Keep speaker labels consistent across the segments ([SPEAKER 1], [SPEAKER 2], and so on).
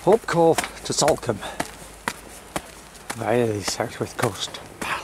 [SPEAKER 1] Hope Cove to Salcombe via the southwest coast path.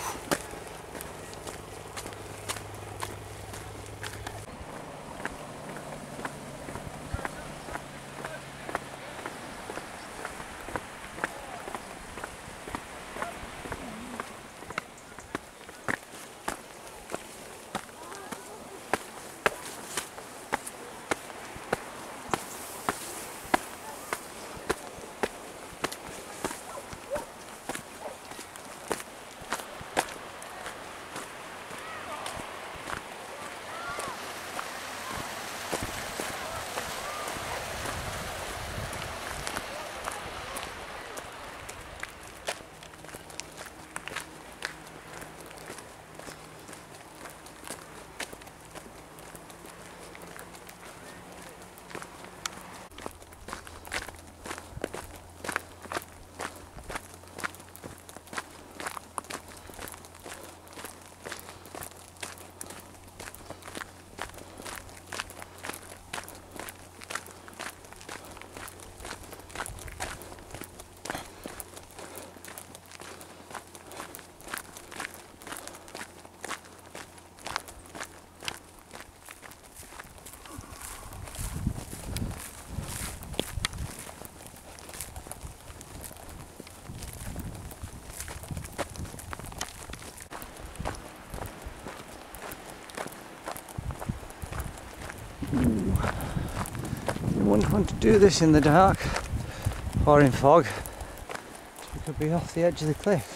[SPEAKER 1] You wouldn't want to do this in the dark or in fog. You could be off the edge of the cliff.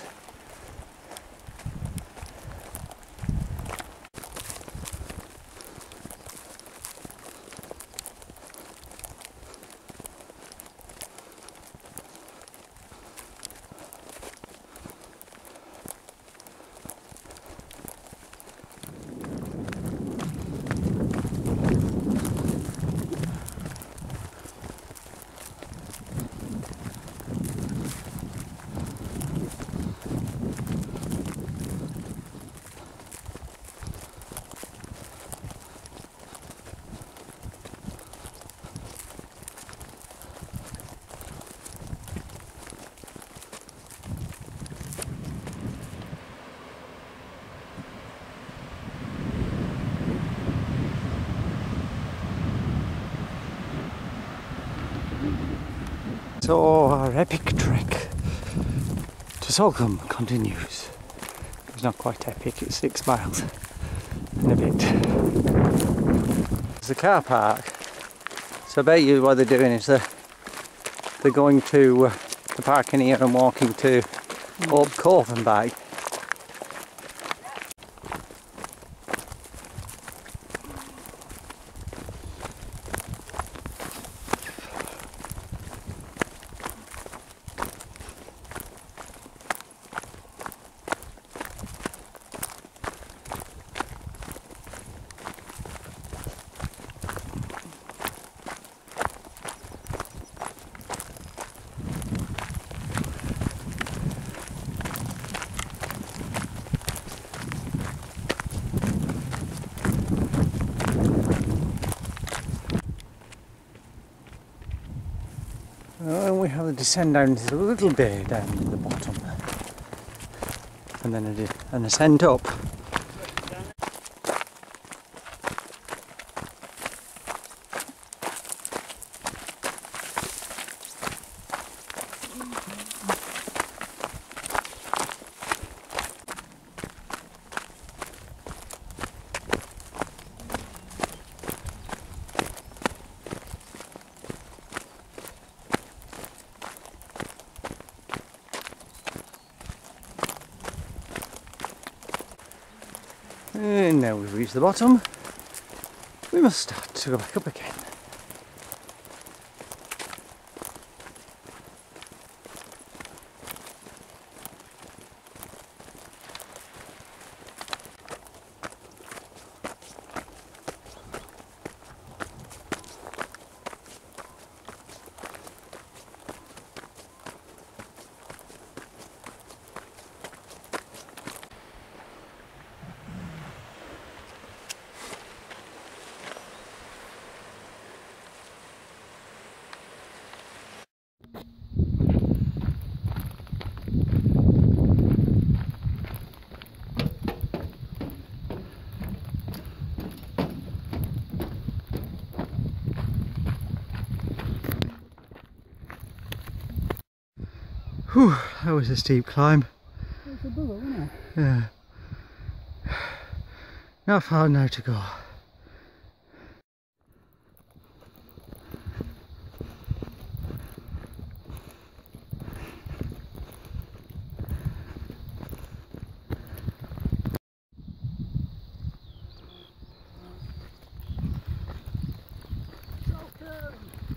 [SPEAKER 1] So our epic trek to Salcombe continues. It's not quite epic, it's 6 miles and a bit. There's a car park, so I bet you what they're doing is they're going to the parking here and walking to Hope Cove and back. And we have a descend down to the little bay down at the bottom, and then an ascent up. And now we've reached the bottom, we must start to go back up again. Whew, that was a steep climb.
[SPEAKER 2] It's a bullet, wasn't it?
[SPEAKER 1] Yeah. Not far now to go.
[SPEAKER 2] Salcombe!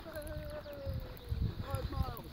[SPEAKER 2] 5 miles.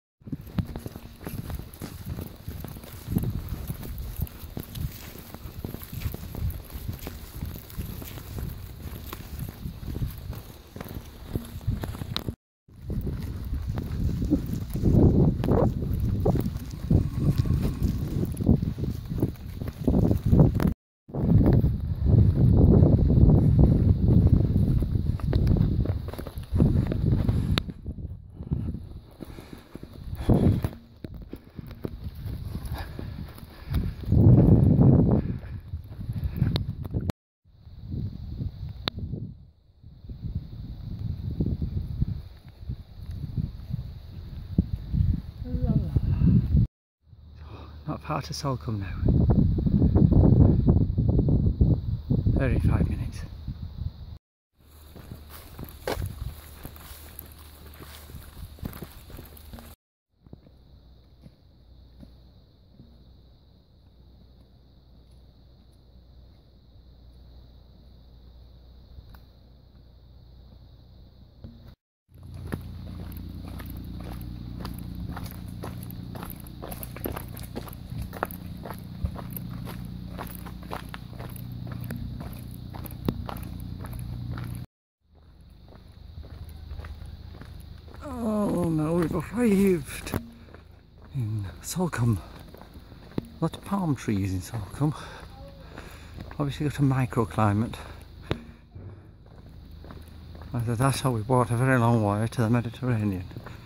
[SPEAKER 1] Not far to Salcombe now. 35 minutes. Oh no, we've arrived in Salcombe. Lots of palm trees in Salcombe. Obviously got a microclimate. Either that or we walked a very long way to the Mediterranean.